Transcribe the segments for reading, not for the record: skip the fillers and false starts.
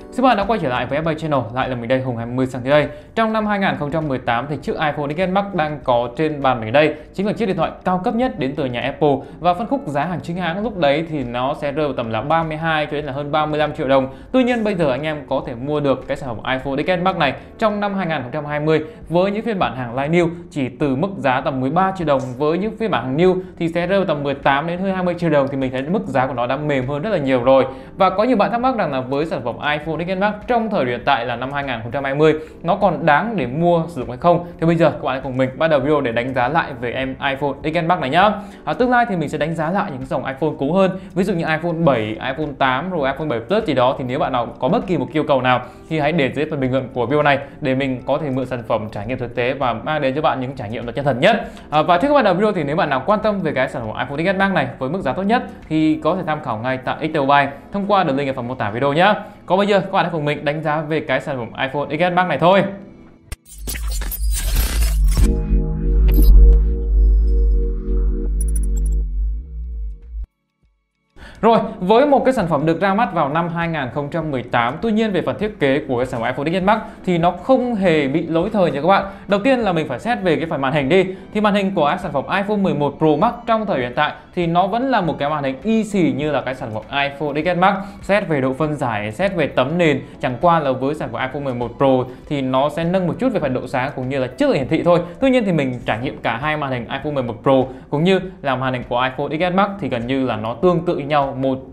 Xin bạn đã quay trở lại với FB Channel, lại là mình đây Hùng 20 sang tới đây. Trong năm 2018 thì chiếc iPhone XS Max đang có trên bàn mình đây chính là chiếc điện thoại cao cấp nhất đến từ nhà Apple, và phân khúc giá hàng chính hãng lúc đấy thì nó sẽ rơi vào tầm là 32 cho đến là hơn 35 triệu đồng. Tuy nhiên bây giờ anh em có thể mua được cái sản phẩm iPhone XS Max này trong năm 2020 với những phiên bản hàng line new chỉ từ mức giá tầm 13 triệu đồng, với những phiên bản hàng new thì sẽ rơi vào tầm 18 đến hơn 20 triệu đồng, thì mình thấy mức giá của nó đã mềm hơn rất là nhiều rồi. Và có nhiều bạn thắc mắc rằng là với sản phẩm iPhone XS Max trong thời điểm hiện tại là năm 2020 nó còn đáng để mua sử dụng hay không, thì bây giờ các bạn hãy cùng mình bắt đầu video để đánh giá lại về em iPhone XS Max này nhá. Tương lai thì mình sẽ đánh giá lại những dòng iPhone cũ hơn, ví dụ như iPhone 7, iPhone 8 rồi iPhone 7 Plus gì đó, thì nếu bạn nào có bất kỳ một yêu cầu nào thì hãy để dưới phần bình luận của video này để mình có thể mượn sản phẩm trải nghiệm thực tế và mang đến cho bạn những trải nghiệm nó chân thật nhất. Và trước khi bắt đầu video thì nếu bạn nào quan tâm về cái sản phẩm iPhone XS Max này với mức giá tốt nhất thì có thể tham khảo ngay tại XTMobile thông qua đường link ở phần mô tả video nhé. Còn bây giờ các bạn hãy cùng mình đánh giá về cái sản phẩm iPhone XS Max này thôi. Rồi, với một cái sản phẩm được ra mắt vào năm 2018, tuy nhiên về phần thiết kế của cái sản phẩm iPhone XS Max thì nó không hề bị lỗi thời nha các bạn. Đầu tiên là mình phải xét về cái phần màn hình đi. Thì màn hình của sản phẩm iPhone 11 Pro Max trong thời điểm hiện tại thì nó vẫn là một cái màn hình y xì như là cái sản phẩm iPhone XS Max. Xét về độ phân giải, xét về tấm nền, chẳng qua là với sản phẩm iPhone 11 Pro thì nó sẽ nâng một chút về phần độ sáng cũng như là chất lượng hiển thị thôi. Tuy nhiên thì mình trải nghiệm cả hai màn hình iPhone 11 Pro cũng như là màn hình của iPhone XS Max thì gần như là nó tương tự nhau,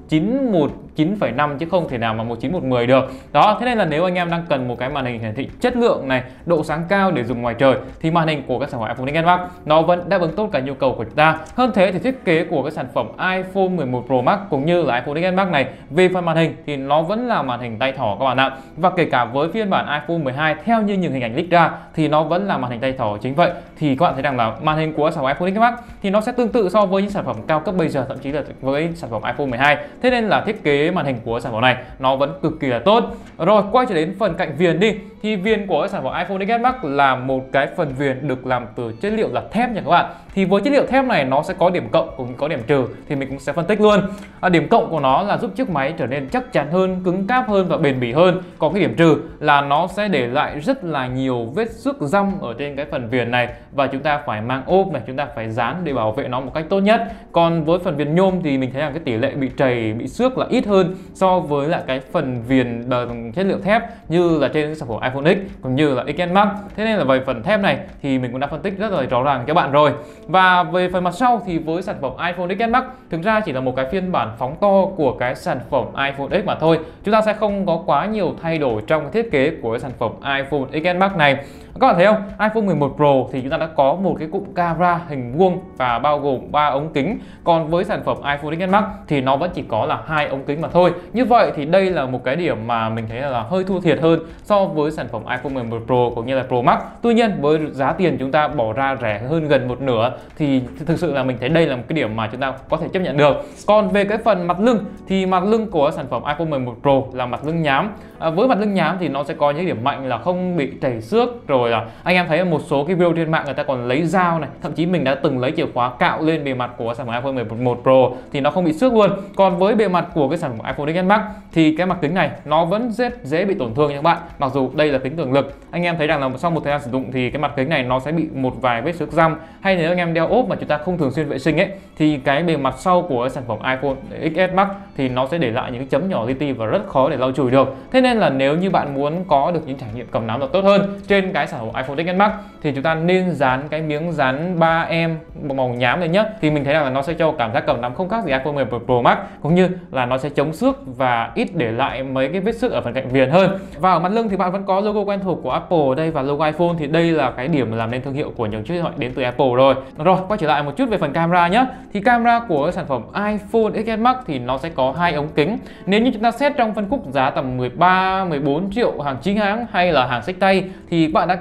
1919,5 chứ không thể nào mà 1910 được. Đó, thế nên là nếu anh em đang cần một cái màn hình hiển thị chất lượng này, độ sáng cao để dùng ngoài trời thì màn hình của các sản phẩm iPhone XS Max nó vẫn đáp ứng tốt cả nhu cầu của chúng ta. Hơn thế thì thiết kế của cái sản phẩm iPhone 11 Pro Max cũng như là iPhone XS Max này về phần màn hình thì nó vẫn là màn hình tay thỏ các bạn ạ. Và kể cả với phiên bản iPhone 12 theo như những hình ảnh leak ra thì nó vẫn là màn hình tay thỏ. Chính vậy thì các bạn thấy rằng là màn hình của sản phẩm iPhone XS Max thì nó sẽ tương tự so với những sản phẩm cao cấp bây giờ, thậm chí là với sản phẩm iPhone 12. Thế nên là thiết kế màn hình của sản phẩm này nó vẫn cực kỳ là tốt. Rồi quay trở đến phần cạnh viền đi, thì viền của sản phẩm iPhone XS Max là một cái phần viền được làm từ chất liệu là thép nha các bạn. Thì với chất liệu thép này nó sẽ có điểm cộng cũng có điểm trừ, thì mình cũng sẽ phân tích luôn. Điểm cộng của nó là giúp chiếc máy trở nên chắc chắn hơn, cứng cáp hơn và bền bỉ hơn. Còn cái điểm trừ là nó sẽ để lại rất là nhiều vết xước răm ở trên cái phần viền này, và chúng ta phải mang ốp này, chúng ta phải dán để bảo vệ nó một cách tốt nhất. Còn với phần viền nhôm thì mình thấy rằng cái tỷ lệ bị trầy, bị xước là ít hơn so với lại cái phần viền bằng chất liệu thép như là trên sản phẩm iPhone X cũng như là XS Max. Thế nên là về phần thép này thì mình cũng đã phân tích rất là rõ ràng các bạn rồi. Và về phần mặt sau thì với sản phẩm iPhone XS Max thực ra chỉ là một cái phiên bản phóng to của cái sản phẩm iPhone X mà thôi. Chúng ta sẽ không có quá nhiều thay đổi trong cái thiết kế của cái sản phẩm iPhone XS Max này. Các bạn thấy không? iPhone 11 Pro thì chúng ta đã có một cái cụm camera hình vuông và bao gồm 3 ống kính. Còn với sản phẩm iPhone XS Max thì nó vẫn chỉ có là 2 ống kính mà thôi. Như vậy thì đây là một cái điểm mà mình thấy là hơi thua thiệt hơn so với sản phẩm iPhone 11 Pro cũng như là Pro Max. Tuy nhiên với giá tiền chúng ta bỏ ra rẻ hơn gần một nửa thì thực sự là mình thấy đây là một cái điểm mà chúng ta có thể chấp nhận được. Còn về cái phần mặt lưng thì mặt lưng của sản phẩm iPhone 11 Pro là mặt lưng nhám. Với mặt lưng nhám thì nó sẽ có những điểm mạnh là không bị trầy xước, rồi là anh em thấy một số cái video trên mạng người ta còn lấy dao này, thậm chí mình đã từng lấy chìa khóa cạo lên bề mặt của sản phẩm iPhone 11 Pro thì nó không bị xước luôn. Còn với bề mặt của cái sản phẩm iPhone XS Max thì cái mặt kính này nó vẫn rất dễ bị tổn thương nha các bạn. Mặc dù đây là kính cường lực, anh em thấy rằng là sau một thời gian sử dụng thì cái mặt kính này nó sẽ bị một vài vết xước răm, hay nếu anh em đeo ốp mà chúng ta không thường xuyên vệ sinh ấy thì cái bề mặt sau của sản phẩm iPhone XS Max thì nó sẽ để lại những cái chấm nhỏ li ti và rất khó để lau chùi được. Thế nên là nếu như bạn muốn có được những trải nghiệm cầm nắm được tốt hơn trên cái sản phẩm iPhone XS Max thì chúng ta nên dán cái miếng dán 3M màu nhám lên nhé. Thì mình thấy rằng là nó sẽ cho cảm giác cầm nắm không khác gì iPhone 11 Pro Max, cũng như là nó sẽ chống xước và ít để lại mấy cái vết xước ở phần cạnh viền hơn. Và ở mặt lưng thì bạn vẫn có logo quen thuộc của Apple ở đây và logo iPhone, thì đây là cái điểm làm nên thương hiệu của những chiếc điện thoại đến từ Apple rồi. Rồi quay trở lại một chút về phần camera nhé. Thì camera của sản phẩm iPhone XS Max thì nó sẽ có 2 ống kính. Nếu như chúng ta xét trong phân khúc giá tầm 13-14 triệu hàng chính hãng hay là hàng xách tay thì bạn đã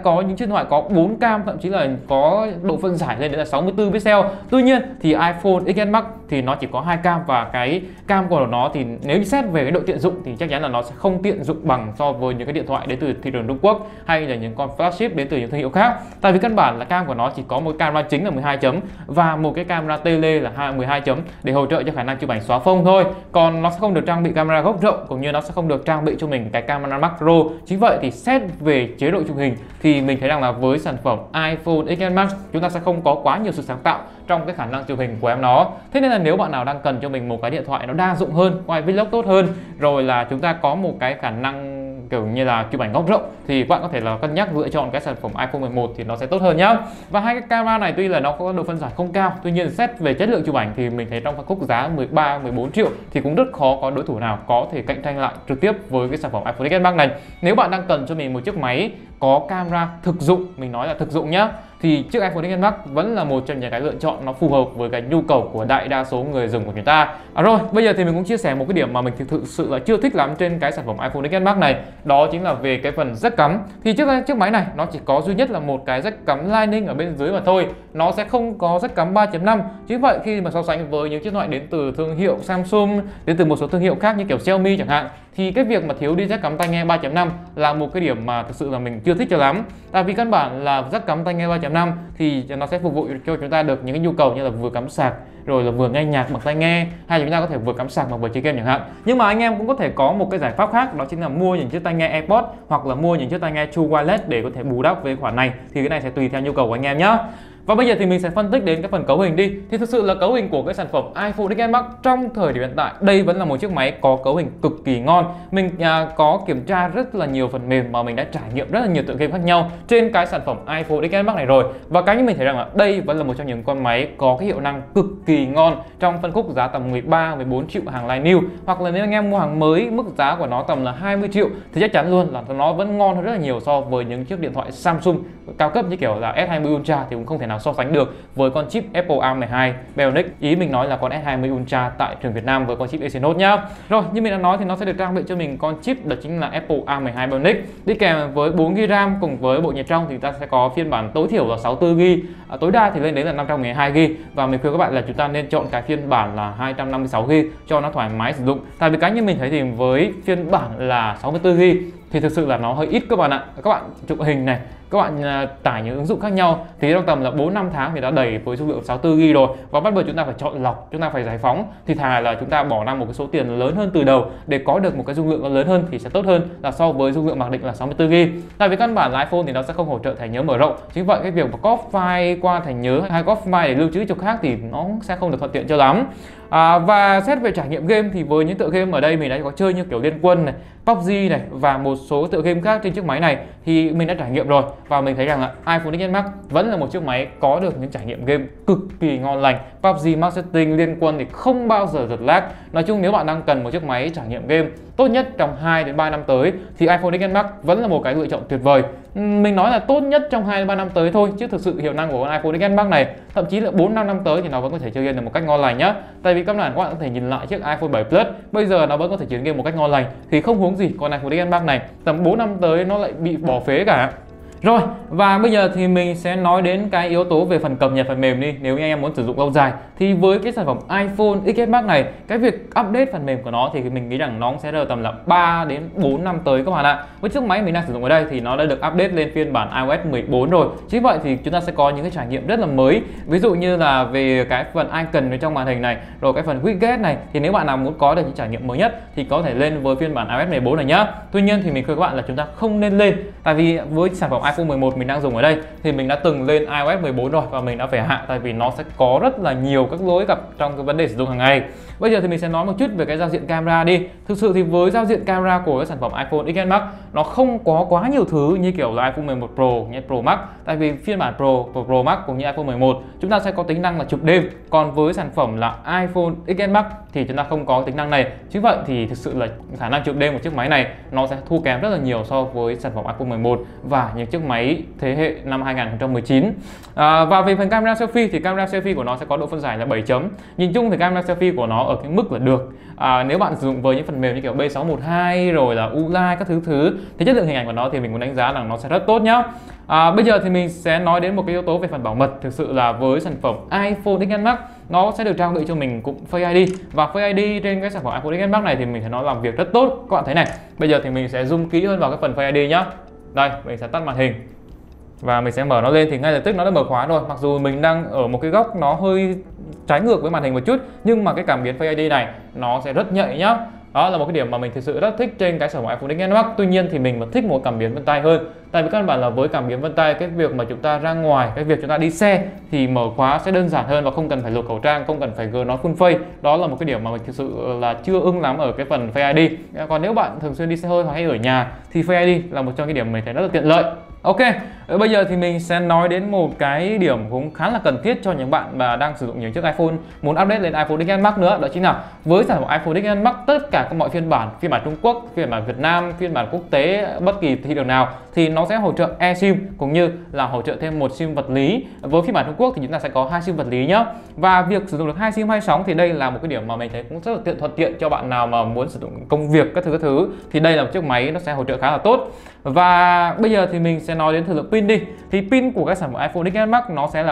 có những chiếc điện thoại có 4 cam, thậm chí là có độ phân giải lên đến là 64 pixel. Tuy nhiên thì iPhone XS Max thì nó chỉ có 2 cam, và cái cam của nó thì nếu như xét về cái độ tiện dụng thì chắc chắn là nó sẽ không tiện dụng bằng so với những cái điện thoại đến từ thị trường Trung Quốc hay là những con flagship đến từ những thương hiệu khác. Tại vì căn bản là cam của nó chỉ có một camera chính là 12 chấm và một cái camera tele là 12 chấm để hỗ trợ cho khả năng chụp ảnh xóa phông thôi. Còn nó sẽ không được trang bị camera góc rộng, cũng như nó sẽ không được trang bị cho mình cái camera macro. Chính vậy thì xét về chế độ chụp hình thì mình thấy rằng là với sản phẩm iPhone XS Max chúng ta sẽ không có quá nhiều sự sáng tạo trong cái khả năng chụp hình của em nó. Thế nên là nếu bạn nào đang cần cho mình một cái điện thoại nó đa dụng hơn, quay vlog tốt hơn, rồi là chúng ta có một cái khả năng kiểu như là chụp ảnh góc rộng thì bạn có thể là cân nhắc lựa chọn cái sản phẩm iPhone 11 thì nó sẽ tốt hơn nhá. Và hai cái camera này tuy là nó có độ phân giải không cao, tuy nhiên xét về chất lượng chụp ảnh thì mình thấy trong phân khúc giá 13-14 triệu thì cũng rất khó có đối thủ nào có thể cạnh tranh lại trực tiếp với cái sản phẩm iPhone XS Max này. Nếu bạn đang cần cho mình một chiếc máy có camera thực dụng, mình nói là thực dụng nhá, thì chiếc iPhone XS Max vẫn là một trong những cái lựa chọn nó phù hợp với cái nhu cầu của đại đa số người dùng của chúng ta. Rồi, bây giờ thì mình cũng chia sẻ một cái điểm mà mình thực sự là chưa thích lắm trên cái sản phẩm iPhone XS Max này, đó chính là về cái phần jack cắm. Thì chiếc máy này nó chỉ có duy nhất là một cái jack cắm Lightning ở bên dưới mà thôi, nó sẽ không có jack cắm 3.5. Chính vậy khi mà so sánh với những chiếc điện thoại đến từ thương hiệu Samsung, đến từ một số thương hiệu khác như kiểu Xiaomi chẳng hạn, thì cái việc mà thiếu đi jack cắm tai nghe 3.5 là một cái điểm mà thực sự là mình chưa thích cho lắm. Tại vì căn bản là jack cắm tai nghe 3.5 thì nó sẽ phục vụ cho chúng ta được những cái nhu cầu như là vừa cắm sạc, rồi là vừa nghe nhạc bằng tai nghe, hay là chúng ta có thể vừa cắm sạc mà vừa chơi game chẳng hạn. Nhưng mà anh em cũng có thể có một cái giải pháp khác, đó chính là mua những chiếc tai nghe AirPods hoặc là mua những chiếc tai nghe True Wireless để có thể bù đắp với khoản này. Thì cái này sẽ tùy theo nhu cầu của anh em nhé. Và bây giờ thì mình sẽ phân tích đến cái phần cấu hình đi. Thì thực sự là cấu hình của cái sản phẩm iPhone XS Max trong thời điểm hiện tại đây vẫn là một chiếc máy có cấu hình cực kỳ ngon. Mình có kiểm tra rất là nhiều phần mềm mà mình đã trải nghiệm rất là nhiều tựa game khác nhau trên cái sản phẩm iPhone XS Max này rồi. Và cái như mình thấy rằng là đây vẫn là một trong những con máy có cái hiệu năng cực kỳ ngon trong phân khúc giá tầm 13-14 triệu hàng line new, hoặc là nếu anh em mua hàng mới mức giá của nó tầm là 20 triệu thì chắc chắn luôn là nó vẫn ngon hơn rất là nhiều so với những chiếc điện thoại Samsung cao cấp như kiểu là S20 Ultra thì cũng không thể nào so sánh được với con chip Apple A12 Bionic. Ý mình nói là con S20 Ultra tại trường Việt Nam với con chip Exynos nhá. Rồi, như mình đã nói thì nó sẽ được trang bị cho mình con chip đó chính là Apple A12 Bionic đi kèm với 4GB RAM cùng với bộ nhớ trong thì ta sẽ có phiên bản tối thiểu là 64GB, tối đa thì lên đến là 512GB, và mình khuyên các bạn là chúng ta nên chọn cái phiên bản là 256GB cho nó thoải mái sử dụng. Tại vì cá nhân mình thấy thì với phiên bản là 64GB thì thực sự là nó hơi ít các bạn ạ. Các bạn chụp hình này, các bạn tải những ứng dụng khác nhau thì trong tầm là 4-5 tháng thì đã đầy với dung lượng 64GB rồi, và bắt buộc chúng ta phải chọn lọc, chúng ta phải giải phóng, thì thà là chúng ta bỏ ra một cái số tiền lớn hơn từ đầu để có được một cái dung lượng lớn hơn thì sẽ tốt hơn là so với dung lượng mặc định là 64GB. Tại vì căn bản là iPhone thì nó sẽ không hỗ trợ thẻ nhớ mở rộng, chính vậy cái việc mà copy file qua thẻ nhớ hay copy file để lưu trữ chỗ khác thì nó sẽ không được thuận tiện cho lắm. Và xét về trải nghiệm game thì với những tựa game ở đây mình đã có chơi như kiểu Liên Quân này, PUBG này và một số tựa game khác trên chiếc máy này thì mình đã trải nghiệm rồi, và mình thấy rằng là iPhone XS Max vẫn là một chiếc máy có được những trải nghiệm game cực kỳ ngon lành. PUBG Max Setting, Liên Quân thì không bao giờ giật lag. Nói chung nếu bạn đang cần một chiếc máy trải nghiệm game tốt nhất trong 2-3 năm tới thì iPhone XS Max vẫn là một cái lựa chọn tuyệt vời. Mình nói là tốt nhất trong 2-3 năm tới thôi, chứ thực sự hiệu năng của con iPhone XS Max này thậm chí là 4-5 năm tới thì nó vẫn có thể chơi game được một cách ngon lành nhá. Tại vì các bạn có thể nhìn lại chiếc iPhone 7 Plus bây giờ nó vẫn có thể chơi game một cách ngon lành, thì không huống gì con iPhone XS Max này tầm 4 năm tới nó lại bị bỏ phế cả. Rồi, và bây giờ thì mình sẽ nói đến cái yếu tố về phần cập nhật phần mềm đi. Nếu như anh em muốn sử dụng lâu dài thì với cái sản phẩm iPhone XS Max này, cái việc update phần mềm của nó thì mình nghĩ rằng nó sẽ rơi tầm là 3-4 năm tới các bạn ạ. Với chiếc máy mình đang sử dụng ở đây thì nó đã được update lên phiên bản iOS 14 rồi. Chính vậy thì chúng ta sẽ có những cái trải nghiệm rất là mới. Ví dụ như là về cái phần icon ở trong màn hình này, rồi cái phần widget này, thì nếu bạn nào muốn có được những trải nghiệm mới nhất thì có thể lên với phiên bản iOS 14 này nhá. Tuy nhiên thì mình khuyên các bạn là chúng ta không nên lên, tại vì với sản phẩm iPhone 11 mình đang dùng ở đây thì mình đã từng lên iOS 14 rồi và mình đã phải hạ, tại vì nó sẽ có rất là nhiều các lỗi gặp trong cái vấn đề sử dụng hàng ngày. Bây giờ thì mình sẽ nói một chút về cái giao diện camera đi. Thực sự thì với giao diện camera của cái sản phẩm iPhone XS Max nó không có quá nhiều thứ như kiểu là iPhone 11 Pro hay Pro Max. Tại vì phiên bản Pro Max cũng như iPhone 11 chúng ta sẽ có tính năng là chụp đêm, còn với sản phẩm là iPhone XS Max thì chúng ta không có tính năng này. Chính vậy thì thực sự là khả năng chụp đêm của chiếc máy này nó sẽ thua kém rất là nhiều so với sản phẩm iPhone 11 và những chiếc chiếc máy thế hệ năm 2019. Và về phần camera selfie thì camera selfie của nó sẽ có độ phân giải là 7 chấm. Nhìn chung thì camera selfie của nó ở cái mức là được. Nếu bạn sử dụng với những phần mềm như kiểu B612 rồi là Ulight các thứ thì chất lượng hình ảnh của nó thì mình cũng đánh giá là nó sẽ rất tốt nhá. Bây giờ thì mình sẽ nói đến một cái yếu tố về phần bảo mật. Thực sự là với sản phẩm iPhone XS Max nó sẽ được trang bị cho mình cụm Face ID, và Face ID trên cái sản phẩm iPhone XS Max này thì mình thấy nó làm việc rất tốt. Các bạn thấy này, bây giờ thì mình sẽ zoom kỹ hơn vào cái phần Face ID nhá. Đây, mình sẽ tắt màn hình và mình sẽ mở nó lên thì ngay lập tức nó đã mở khóa rồi. Mặc dù mình đang ở một cái góc nó hơi trái ngược với màn hình một chút, nhưng mà cái cảm biến Face ID này nó sẽ rất nhạy nhá. Đó là một cái điểm mà mình thực sự rất thích trên cái sản phẩm iPhone XS Max. Tuy nhiên thì mình vẫn thích một cảm biến vân tay hơn. Tại vì căn bản là với cảm biến vân tay, cái việc mà chúng ta ra ngoài, cái việc chúng ta đi xe thì mở khóa sẽ đơn giản hơn và không cần phải lột khẩu trang, không cần phải gỡ nó full face. Đó là một cái điểm mà mình thực sự là chưa ưng lắm ở cái phần Face ID. Còn nếu bạn thường xuyên đi xe hơi hoặc hay ở nhà thì Face ID là một trong những điểm mình thấy rất là tiện lợi. Ok, bây giờ thì mình sẽ nói đến một cái điểm cũng khá là cần thiết cho những bạn mà đang sử dụng những chiếc iPhone muốn update lên iPhone XS Max nữa. Đó chính là với sản phẩm iPhone XS Max, tất cả các mọi phiên bản Trung Quốc, phiên bản Việt Nam, phiên bản quốc tế, bất kỳ thị trường nào thì nó sẽ hỗ trợ eSIM cũng như là hỗ trợ thêm một SIM vật lý. Với phiên bản Trung Quốc thì chúng ta sẽ có 2 SIM vật lý nhá. Và việc sử dụng được 2 SIM 2 sóng thì đây là một cái điểm mà mình thấy cũng rất là thuận tiện cho bạn nào mà muốn sử dụng công việc các thứ thì đây là một chiếc máy nó sẽ hỗ trợ khá là tốt. Và bây giờ thì mình sẽ nói đến thời lượng pin đi. Thì pin của các sản phẩm iPhone XS Max nó sẽ là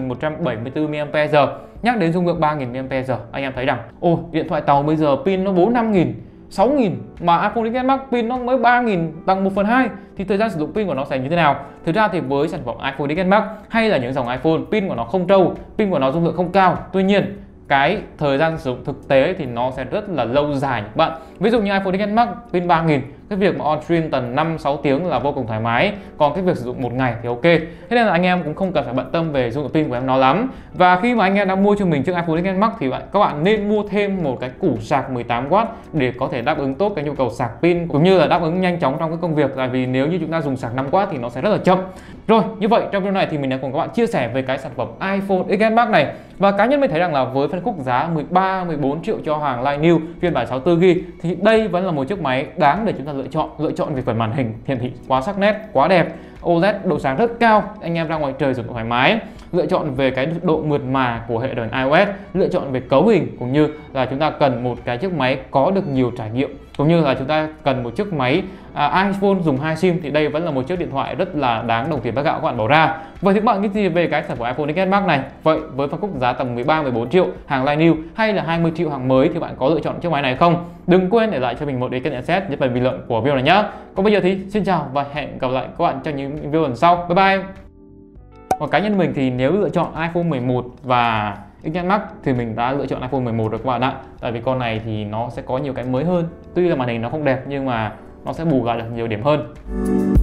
3174 mAh. Nhắc đến dung lượng 3000 mAh, anh em thấy rằng điện thoại tàu bây giờ pin nó 4-5.000, 6.000 mà iPhone XS Max pin nó mới 3.000, bằng 1/2 thì thời gian sử dụng pin của nó sẽ như thế nào? Thực ra thì với sản phẩm iPhone XS Max hay là những dòng iPhone, pin của nó không trâu, pin của nó dung lượng không cao. Tuy nhiên cái thời gian sử dụng thực tế thì nó sẽ rất là lâu dài các bạn. Ví dụ như iPhone XS Max pin 3000, cái việc mà on stream tầm 5-6 tiếng là vô cùng thoải mái. Còn cái việc sử dụng một ngày thì ok. Thế nên là anh em cũng không cần phải bận tâm về dung lượng pin của em nó lắm. Và khi mà anh em đã mua cho mình chiếc iPhone XS Max thì các bạn nên mua thêm một cái củ sạc 18W để có thể đáp ứng tốt cái nhu cầu sạc pin cũng như là đáp ứng nhanh chóng trong cái công việc. Tại vì nếu như chúng ta dùng sạc 5W thì nó sẽ rất là chậm. Rồi, như vậy trong video này thì mình đã cùng các bạn chia sẻ về cái sản phẩm iPhone XS Max này. Và cá nhân mình thấy rằng là với phân khúc giá 13-14 triệu cho hàng Line New phiên bản 64GB thì đây vẫn là một chiếc máy đáng để chúng ta lựa chọn về phần màn hình hiển thị quá sắc nét, quá đẹp, OLED độ sáng rất cao, anh em ra ngoài trời sử dụng thoải mái, lựa chọn về cái độ mượt mà của hệ điều hành iOS, lựa chọn về cấu hình cũng như là chúng ta cần một cái chiếc máy có được nhiều trải nghiệm, cũng như là chúng ta cần một chiếc máy iPhone dùng 2 SIM thì đây vẫn là một chiếc điện thoại rất là đáng đồng tiền bát gạo các bạn bỏ ra. Vậy thì các bạn nghĩ gì về cái sản phẩm iPhone XS Max này? Vậy với phân khúc giá tầm 13-14 triệu hàng Line New hay là 20 triệu hàng mới thì bạn có lựa chọn chiếc máy này không? Đừng quên để lại cho mình một ý kiến nhận xét dưới phần bình luận của video này nhé. Còn bây giờ thì xin chào và hẹn gặp lại các bạn trong những video lần sau. Bye bye. Còn cá nhân mình thì nếu lựa chọn iPhone 11 và XS Max thì mình đã lựa chọn iPhone 11 rồi các bạn ạ. Tại vì con này thì nó sẽ có nhiều cái mới hơn. Tuy là màn hình nó không đẹp nhưng mà nó sẽ bù lại được nhiều điểm hơn.